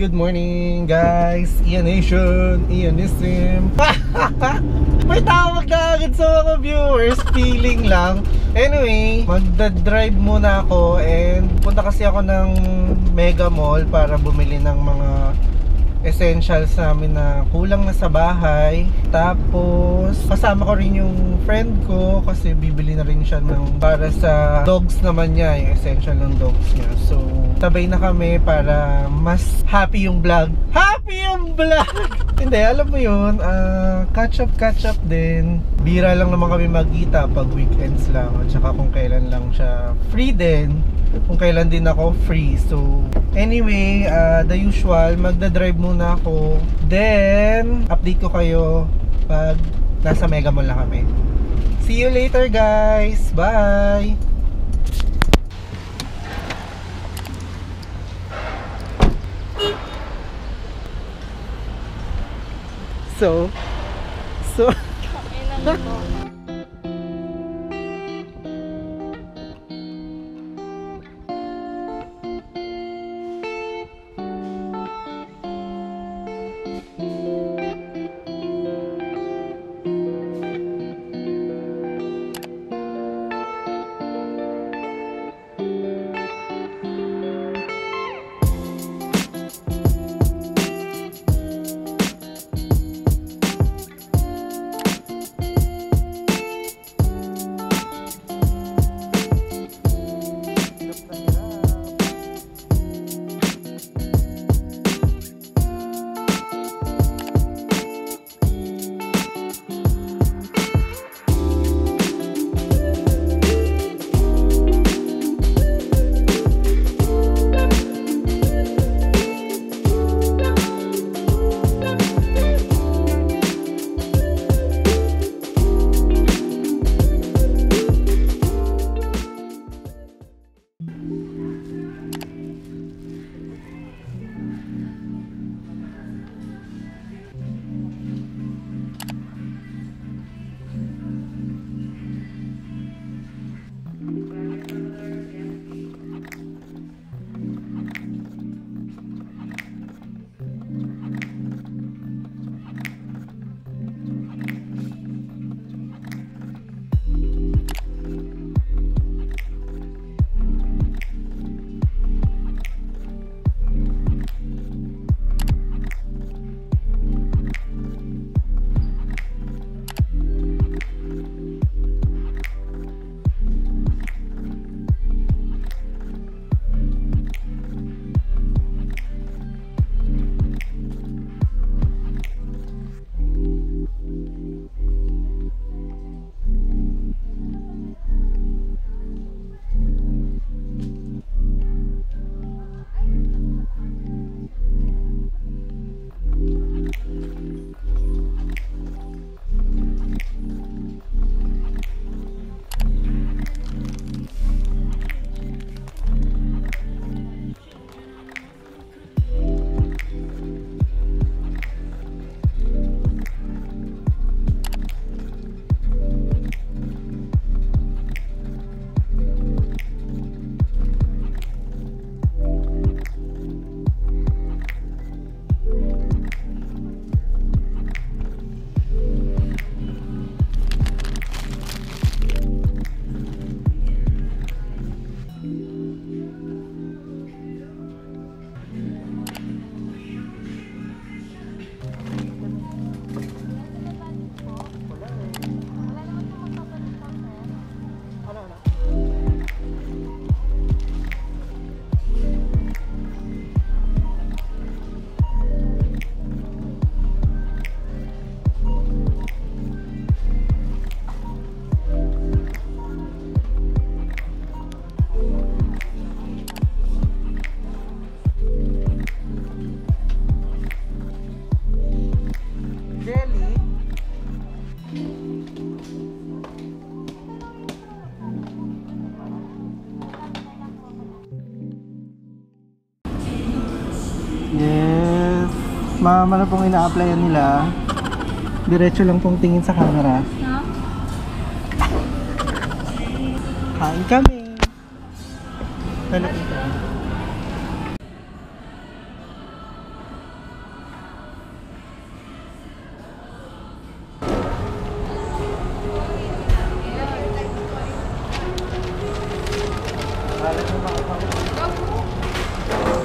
Good morning guys! Ian Nation! Ianism! May tawag na agad sa mga viewers. Feeling lang. Anyway, magdadrive muna ako and punta kasi ako ng Mega Mall para bumili ng mga essentials namin na kulang na sa bahay. Tapos kasama ko rin yung friend ko kasi bibili na rin siya ng para sa dogs naman niya, yung essential ng dogs niya. So sabay na kami para mas happy yung vlog. Happy yung vlog! Hindi, alam mo yun, catch up din. Bira lang naman kami magkita pag weekends lang at saka kung kailan lang siya free din, kung kailan din ako free. So anyway, the usual, magdadrive muna ako. Then update ko kayo pag nasa Mega Mall na kami. See you later guys! Bye! So yes, mama na pong ina-applyan nila. Diretso lang pong tingin sa camera. Kain kami. Halit mo makapag.